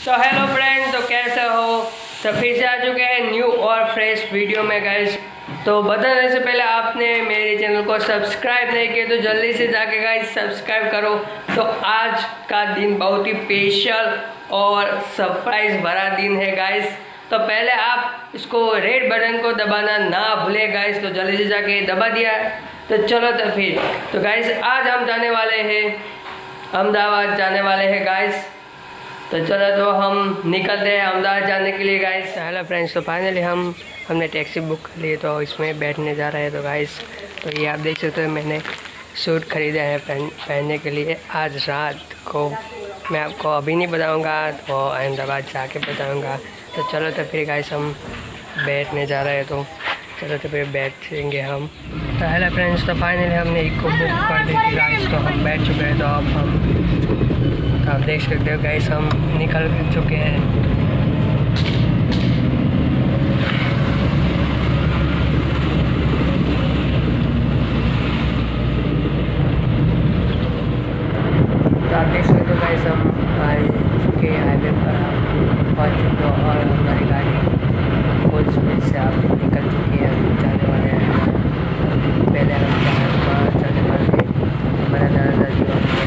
तो hello friend, तो कैसे हो। तो फिर से आ चुके हैं न्यू और फ्रेश वीडियो में गाइस। तो बताने से पहले आपने मेरे चैनल को सब्सक्राइब नहीं किया तो जल्दी से जाके गाइस सब्सक्राइब करो। तो आज का दिन बहुत ही स्पेशल और सरप्राइज भरा दिन है गाइस। तो पहले आप इसको रेड बटन को दबाना ना भूले गाइस। तो जल्दी से जाके दबा दिया। तो चलो तो फिर तो गाइस आज हम जाने वाले हैं अहमदाबाद जाने वाले हैं गाइस। तो चलो तो हम निकलते हैं अहमदाबाद जाने के लिए गाइस। हेलो फ्रेंड्स, तो फाइनली हमने टैक्सी बुक कर ली, तो इसमें बैठने जा रहे हैं। तो गाइस तो ये आप देख सकते हो, मैंने सूट ख़रीदा है पहनने के लिए आज रात को। मैं आपको अभी नहीं बताऊंगा, तो अहमदाबाद जाके बताऊंगा। तो चलो तो फिर गाइस हम बैठने जा रहे हैं। तो चलो तो फिर बैठेंगे हम। तो हेलो फ्रेंड्स, तो फाइनली हमने इको बुक कर दी थी गाइस। तो हम बैठ चुके हैं। तो अब तो आप देख सकते हो गाइस हम निकल चुके हैं। तो आप देख सकते हो गाइस हम आ चुके हैं हाईवे पर, पहुँच चुके हो और हमारी गाड़ी फुल स्पीड से आप निकल चुकी है। हम जाने वाले हैं, पहले हम जाने वाले हैं हमारा दादाजी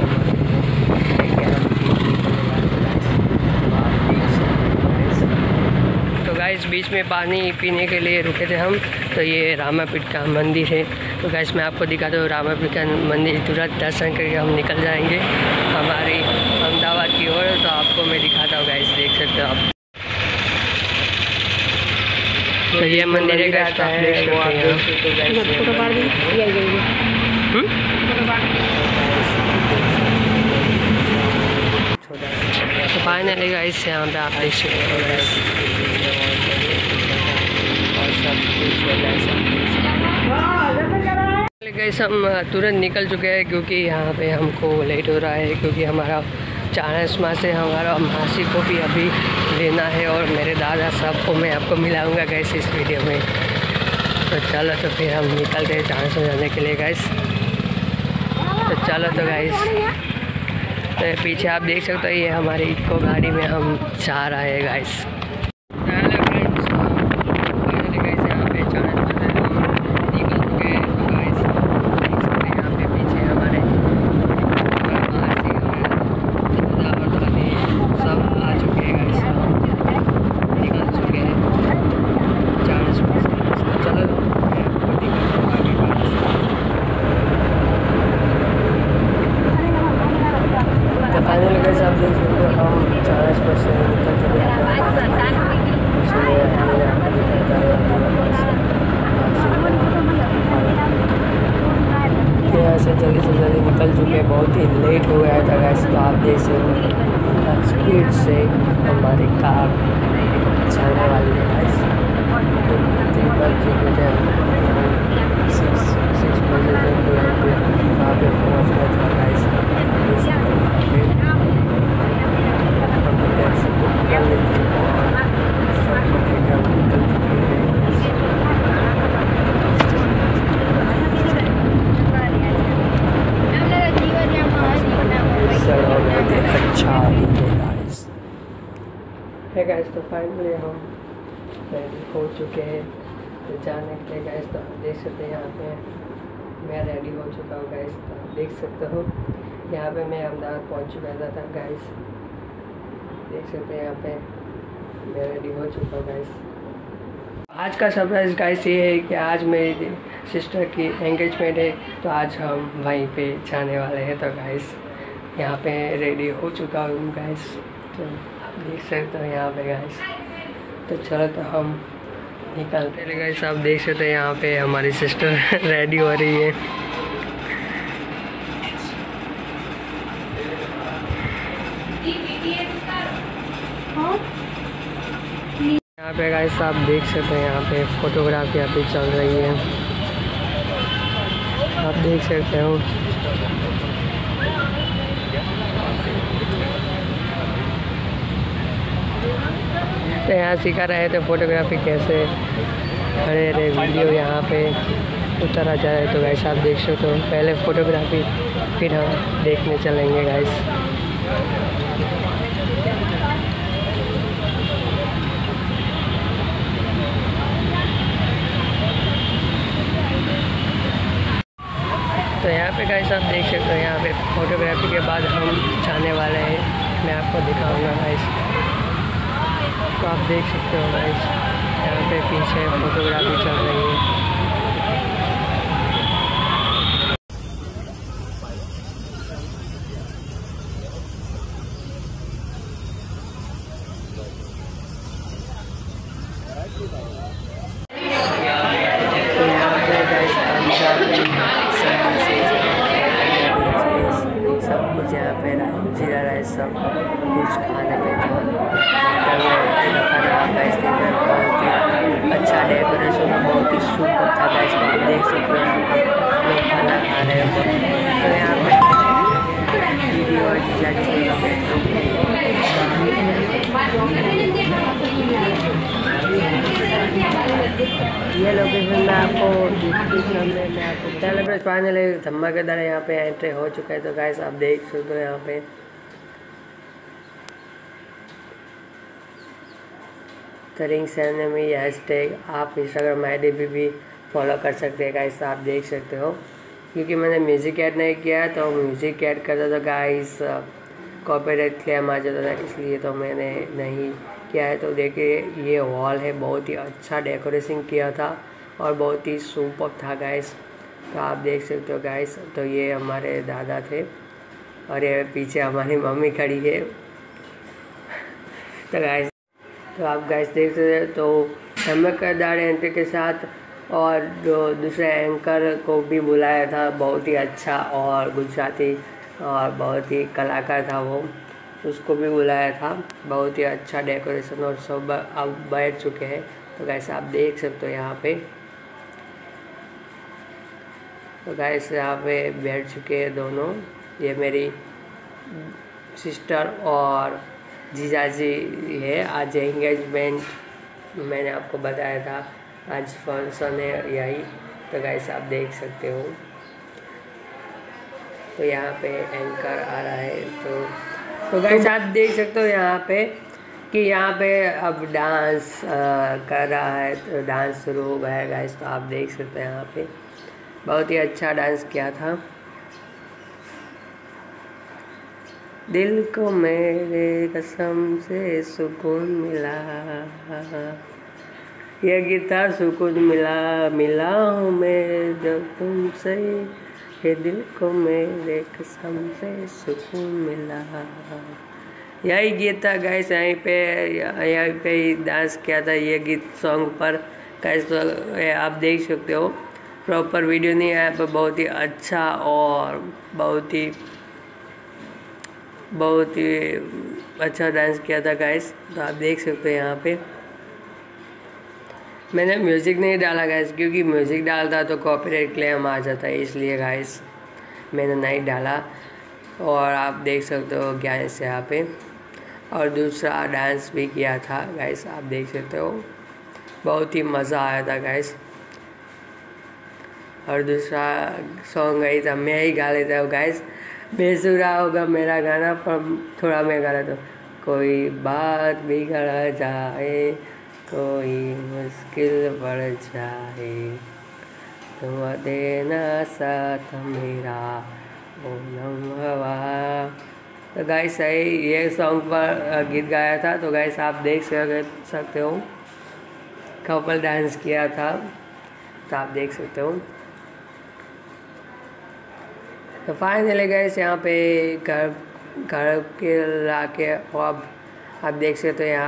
तो गाइस बीच में पानी पीने के लिए रुके थे हम। तो ये रामापीठ का मंदिर है। तो गाइस मैं आपको दिखाता हूँ रामापीठ का मंदिर। तुरंत दर्शन करके हम निकल जाएंगे हमारी अहमदाबाद की ओर। तो आपको मैं दिखाता हूँ गाइस, देख सकते हो आप। तो ये मंदिर है गाइस, तो फाइनली गाइस यहाँ पे आप देख सकते हो गाइस हम तुरंत निकल चुके हैं, क्योंकि यहाँ पे हमको लेट हो रहा है। क्योंकि हमारा चाणस्मा से हमारा मासी को भी अभी लेना है और मेरे दादा साहब को मैं आपको मिलाऊंगा गाइस इस वीडियो में। तो चलो तो फिर हम निकलते हैं चाणस्मा जाने के लिए गाइस। तो चलो तो गाइस, तो पीछे आप देख सकते हो ये हमारी इको गाड़ी में हम जा रहे हैं guys. Hello friends, finally guys यहाँ पे चाणस्मा से हम निकल चुके हैं। तो गाइस देख सकते हैं यहाँ पे पीछे हमारे मासी और दादी सब आ चुके हैं गाइस। निकल चुके हैं चाणस्मा से। तो चलो मैं आपको दिखाता हूँ आगे गाइस। तो फाइनली गाइस आप देख सकते हो हम चाणस्मा से निकल चुके हैं। इसलिए मैंने आपको दिखाया यहाँ से जल्दी से जल्दी निकल चुके हैं। बहुत ही लेट हो गया था गाइस। तो आप देख सकते हो स्पीड से हमारी कार जाने वाली है गाइस। तो बज चुके थे 6 बजे तक वहाँ पे पहुँचना था गाइस। हमने टैक्सी बुक कर ली थी और सब निकल चुके हैं। अच्छा है गाइस। तो फाइनली हम रेडी हो चुके हैं तो जाने के लिए गाइस। तो आप देख सकते हैं यहाँ पे मैं रेडी हो चुका हूँ गाइस। तो आप देख सकते हो यहाँ पे मैं अहमदाबाद पहुँच चुका था गाइस। देख सकते हैं यहाँ पे मैं रेडी हो चुका हूँ गाइस। आज का सरप्राइज गाइस ये है कि आज मेरी सिस्टर की एंगेजमेंट है। तो आज हम वहीं पे जाने वाले हैं। तो गाइस यहाँ पे रेडी हो चुका हूँ गाइस। तो आप देख सकते हो यहाँ पे गाइस। तो चलो तो हम निकलते हैं गाइस। आप देख सकते हैं यहाँ पे हमारी सिस्टर रेडी हो रही है। यहाँ पे गाइस आप देख सकते हैं यहाँ पे फोटोग्राफी अभी चल रही है। आप देख सकते हो तो यहाँ सिखा रहे थे फोटोग्राफी कैसे खड़े रहे वीडियो यहाँ पे उतरा जाए। तो गाइस आप देख सकते हो पहले फ़ोटोग्राफी फिर हम देखने चलेंगे गाइस। यहाँ पे गाइस आप देख सकते हो, यहाँ पे फोटोग्राफी के बाद हम जाने वाले हैं, मैं आपको दिखाऊंगा गाइस। तो आप देख सकते हो गाइस, यहाँ पे पीछे फोटोग्राफी चल रही है। तो यहाँ पे गाइस पंजाबी सब कुछ यहाँ पे जीरा राइस सब कुछ खाने पे था। बहुत ही अच्छा डेकोरेशन है, बहुत ही सुपर था गाइस। आप देख सकते हो यहाँ पे लोग खाना खा रहे हैं। तो यहाँ पे दीदी और जीजा जी ये लोकेशन में आपको डिस्क्रिप्शन में आपको पहले पे फाइनली धमाकेदार यहाँ पे एंट्री हो चुका है। तो गाइस आप देख सकते हो यहाँ पे रिंग सेरेमनी हैशटैग आप इंस्टाग्राम आईडी भी फॉलो कर सकते हैं गाइस। आप देख सकते हो, क्योंकि मैंने म्यूज़िक ऐड नहीं किया तो म्यूज़िक ऐड करता तो गाइस कॉपीराइट क्लेम आ जाता था, इसलिए तो मैंने नहीं किया है। तो देखिए ये हॉल है, बहुत ही अच्छा डेकोरेशन किया था और बहुत ही सुपर था गाइस। तो आप देख सकते हो गाइस। तो ये हमारे दादा थे और ये पीछे हमारी मम्मी खड़ी है। तो गाइस तो आप गाइस देख सकते हैं। तो धमाकेदार एंट्री के साथ और जो दूसरे एंकर को भी बुलाया था, बहुत ही अच्छा और गुजराती और बहुत ही कलाकार था वो, उसको भी बुलाया था। बहुत ही अच्छा डेकोरेशन और सब अब बैठ चुके हैं। तो गाइस आप देख सकते हो यहाँ पे। तो गाइस यहाँ पे बैठ चुके हैं दोनों, ये मेरी सिस्टर और जीजाजी है। आज एंगेजमेंट मैंने आपको बताया था, आज फंक्शन है यही। तो गाइस आप देख सकते हो। तो यहाँ पे एंकर आ रहा है। तो गाइस आप देख सकते हो यहाँ पे कि यहाँ पे अब डांस कर रहा है। तो डांस शुरू हो गया है गाइस। तो आप देख सकते हैं यहाँ पे बहुत ही अच्छा डांस किया था। दिल को मेरे कसम से सुकून मिला, ये गीता सुकून मिला हूँ मैं जब तुमसे, ये दिल को मेरे कसम से सुकून मिला। यही गीत था गाइस। यहीं पे ही डांस किया था ये गीत सॉन्ग पर गाइस। तो आप देख सकते हो, प्रॉपर वीडियो नहीं आया पर बहुत ही अच्छा और बहुत ही अच्छा डांस किया था गाइस। तो आप देख सकते हो यहाँ पे मैंने म्यूज़िक नहीं डाला गाइस, क्योंकि म्यूज़िक डालता तो कॉपीराइट क्लेम आ जाता है, इसलिए गाइस मैंने नहीं डाला। और आप देख सकते हो गाइस यहाँ पे और दूसरा डांस भी किया था गाइस। आप देख सकते हो बहुत ही मज़ा आया था गाइस। और दूसरा सॉन्ग गई था, मैं ही गा लेता हूँ गाइस। बेसुरा होगा मेरा गाना पर थोड़ा मैं गा लेता हूँ। कोई बात बिगड़ जाए, कोई मुश्किल बढ़ जाए, तुम देना साथ मेरा ओनम हवा। तो गाइस सही ये सॉन्ग पर गीत गाया था। तो गाइस आप देख सकते हो कपल डांस किया था। तो आप देख सकते हो। तो फाइनली गाइस यहाँ पे घर के लाके अब आप देख सकते हो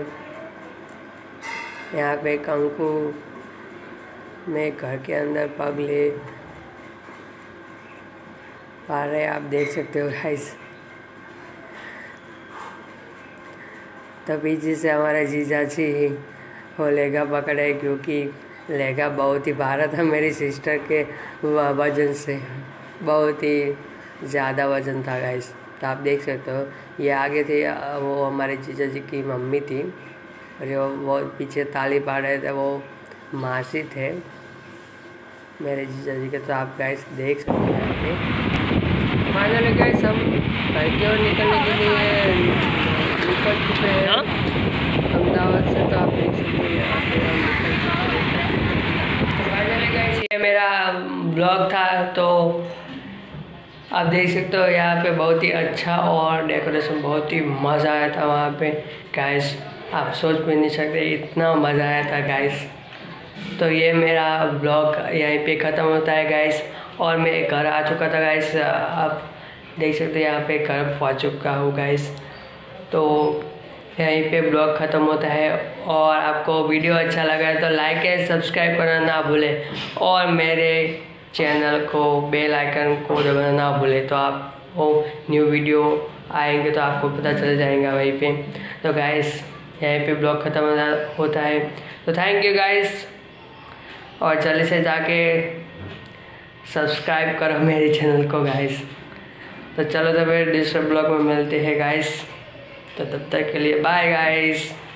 यहाँ पे कंकु में घर के अंदर पग ले पा रहे, आप देख सकते हो गाइस। तो पीछे से हमारे जीजा जी वो लेगा पकड़े, क्योंकि लेगा बहुत ही भारा था मेरी सिस्टर के वजन से, बहुत ही ज़्यादा वजन था गाइस। तो आप देख सकते हो ये आगे थे, वो हमारे जीजा जी की मम्मी थी और जो वो पीछे ताली पा रहे थे वो मासी थे मेरे जीजा जी के। तो आप गाइस देख सकते हैं यहाँ पे फाइनली गाइस हम घर की ओर निकलने के लिए निकल चुके हैं अहमदाबाद से। तो आप देख सकते हैं यहाँ पे हम निकल चुके हैं फाइनली गाइस। ये मेरा ब्लॉग था, तो आप देख सकते हो यहाँ पे बहुत ही अच्छा और डेकोरेशन बहुत ही मज़ा आया था वहाँ पे गाइस। आप सोच भी नहीं सकते इतना मज़ा आया था गाइस। तो ये मेरा ब्लॉग यहीं पे ख़त्म होता है गाइस। और मैं घर आ चुका था गाइस, आप देख सकते हैं यहाँ पे घर पहुँच चुका हूँ गाइस। तो यहीं पे ब्लॉग ख़त्म होता है। और आपको वीडियो अच्छा लगा है तो लाइक एंड सब्सक्राइब करना ना भूलें, और मेरे चैनल को बेल आइकन को दबाना ना भूलें, तो आप वो न्यू वीडियो आएंगे तो आपको पता चल जाएगा वहीं पे। तो गाइस यहीं पे ब्लॉग ख़त्म होता है। तो थैंक यू गाइस, और जल्दी से जाके सब्सक्राइब करो मेरे चैनल को गाइस। तो चलो तो फिर दूसरे ब्लॉग में मिलते हैं गाइस। तो तब तक के लिए बाय गाइस।